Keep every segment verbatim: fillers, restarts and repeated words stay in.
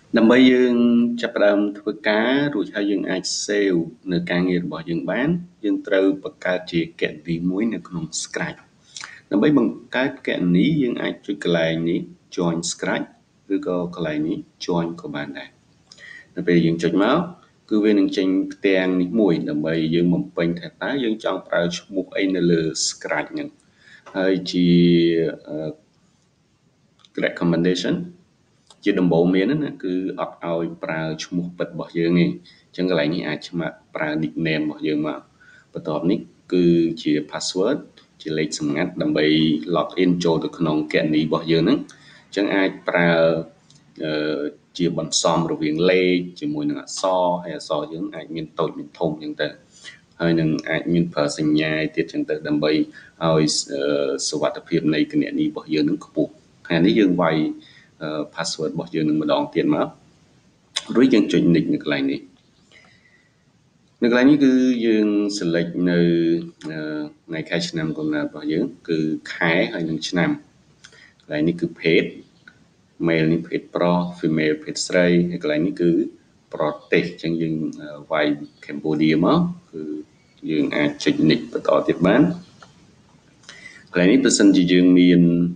ដើម្បីយើងចាប់ផ្ដើមធ្វើការរួចហើយយើងអាច save នៅការងាររបស់យើងបានយើងត្រូវបង្កើតជាគណនីមួយនៅក្នុង Scratch ដើម្បីបង្កើតគណនីយើងអាចចុចកន្លែងនេះ join Scratch ឬក៏កន្លែងនេះ join ក៏បានដែរនៅពេលយើងចុចមកគឺវានឹងចេញផ្ទាំងនេះមួយដើម្បីយើងបំពេញថាតើយើងចង់ប្រើឈ្មោះអីនៅលើ Scratch ហ្នឹងហើយជា recommendation ជាដំបូងមានណាគឺអត់ឲ្យប្រើឈ្មោះពិតរបស់យើងទេអញ្ចឹងកន្លែងនេះអាចឆ្មាក់ប្រើ nickname របស់យើងមកបន្ទាប់នេះគឺជា password ជាលេខសម្ងាត់ដើម្បី log in ចូលទៅក្នុងគណនីរបស់យើងហ្នឹងអញ្ចឹងអាចប្រើអឺជាបន្សំរវាងលេខជាមួយនឹងអក្សរហើយអក្សរយើងអាចមានតូចមានធំអញ្ចឹងទៅហើយនឹងអាចមានប្រើសញ្ញាទៀតអញ្ចឹងទៅដើម្បីឲ្យសុវត្ថិភាពនៃគណនីរបស់យើងនឹងខ្ពស់ហើយនេះយើងវាយ password របស់យើងនឹងម្ដងទៀតមករួចយើងចុច next នៅកន្លែងនេះនៅកន្លែងនេះគឺយើង select នៅថ្ងៃខែឆ្នាំកំណើតរបស់យើងគឺខែហើយនឹងឆ្នាំកន្លែងនេះគឺភេទ male នេះភេទប្រុស female ភេទស្រីហើយកន្លែងនេះគឺប្រទេសអញ្ចឹងយើងវាយ Cambodia មកគឺយើងអាចចុច next បន្តទៀតបានកន្លែងនេះបើសិនជាយើងមាន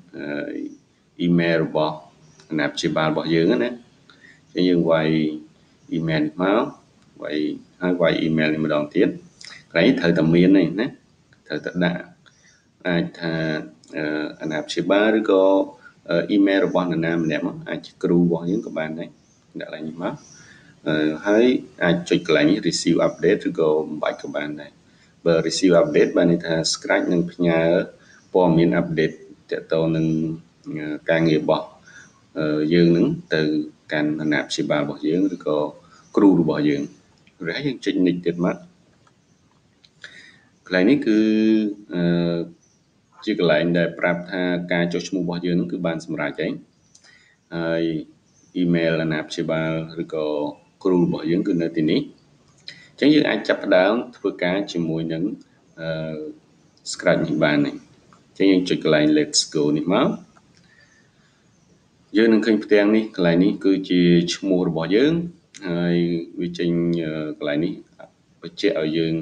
email របស់អាណាព្យាបាលរបស់យើងណាអញ្ចឹងយើងវាយ email នេះមកវាយហើយវាយ email នេះម្ដងទៀតកន្លែងនេះត្រូវតែមានទេណាត្រូវតែដាក់អាចថាអាណាព្យាបាលឬក៏ email របស់នរណាម្នាក់មកអាចជាគ្រូរបស់យើងក៏បានដែរដាក់កន្លែងនេះមកហើយអាចចុចកន្លែងនេះ receive update ឬក៏បំបាច់ក៏បានដែរបើ receive update បានន័យថា Scratch នឹងផ្ញើព័ត៌មាន update ទាក់ទងនឹងការងាររបស់យើងនឹងទៅកាន់អាណាព្យាបាលរបស់យើងឬក៏គ្រូរបស់យើងរួចហើយយើងចុច next ទៀតមកកន្លែងនេះគឺអឺជាកន្លែងដែលប្រាប់ថាការចុះឈ្មោះរបស់យើងនឹងគឺបានសម្រេចហើយហើយ email អាណាព្យាបាលឬក៏គ្រូរបស់យើងគឺនៅទីនេះអញ្ចឹងយើងអាចចាប់ផ្ដើមធ្វើការជាមួយនឹងអឺ Scratch នេះបានហើយអញ្ចឹងយើងចុចកន្លែង let's go នេះមកយើងនឹងឃើញផ្ទាំងនេះកន្លែងនេះគឺជាឈ្មោះរបស់យើងហើយវាចេញកន្លែងនេះបញ្ជាក់ឲ្យយើង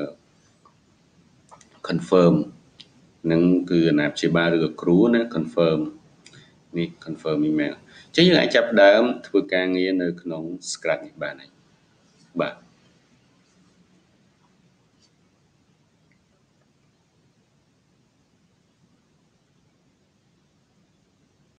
confirm នឹងគឺអាណាព្យាបាលឬក៏គ្រូណា confirm នេះ confirm email អញ្ចឹងយើងអាចចាប់ផ្ដើមធ្វើការងារនៅក្នុង Scratch នេះបានហើយបាទ